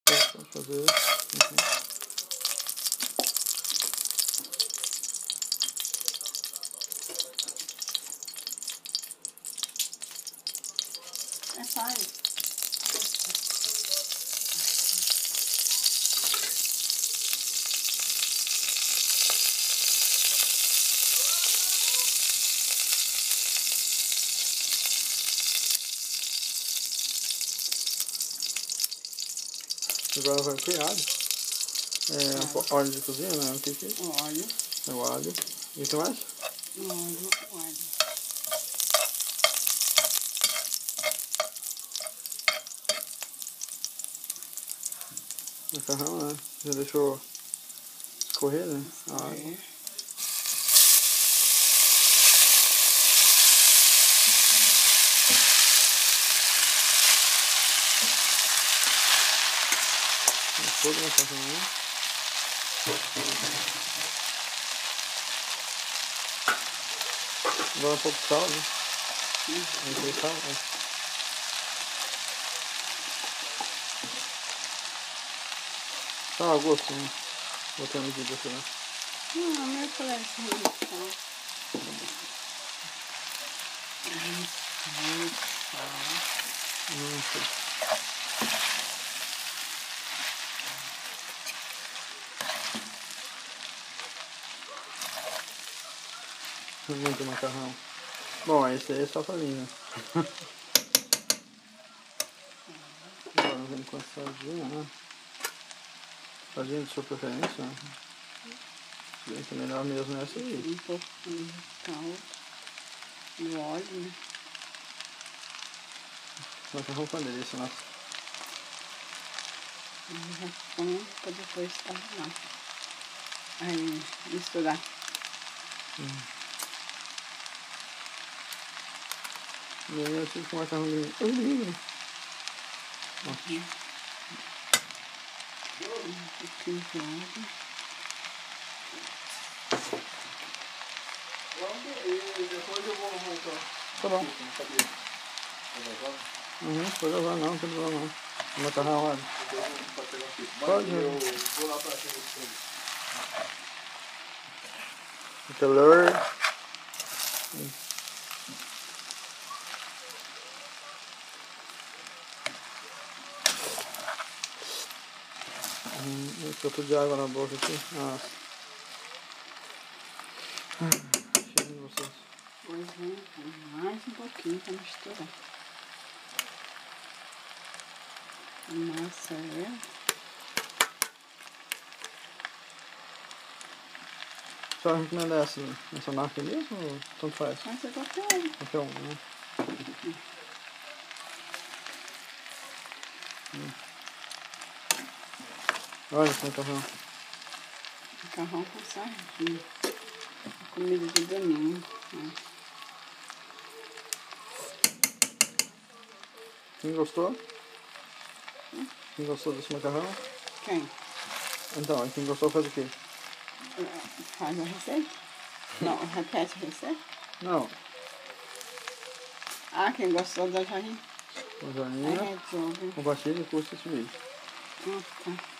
Pode fazer. Uhum. Faz. Agora vai pro alho. Óleo de cozinha, né? O que é? Óleo. É o alho. E o que mais? Óleo. Macarrão, né? Já deixou escorrer, né? A água. Todo o macarrão. Agora um pouco de sal, né? Sal, né? Sal a gosto, né? Botei a medida aqui, né? Não, meu colega sal. Muito macarrão. Bom, esse aí é só pra mim, né? Agora vamos com a sardinha, né? Sardinha de sua preferência, né? Bem que melhor mesmo é essa aí. Um pouquinho de caldo. Do óleo, né? Macarrão com delícia, nossa. Já põe pra depois lá. Aí, misturar. E aí eu tive com macarrão lindo. Um pouquinho de água. E depois eu vou voltar. Tá bom. Pode levar não, tem problema não. O macarrão, olha. Pode. Eu vou lá pra cima. O calor. Ficou de água na boca aqui. Nossa. Cheio de vocês. Pois é, mais um pouquinho pra misturar. A massa é. Só recomenda essa marca mesmo ou tanto faz? Essa é qualquer um. Qualquer um, né? Olha esse macarrão. Macarrão com sardinha. Comida de domingo. Né? Quem gostou? Quem gostou desse macarrão? Quem? Então, quem gostou faz o quê? Faz a receita? Não, repete a receita? Não. Ah, quem gostou da joinha? O joinha. Compartilha e curte esse vídeo. Tá.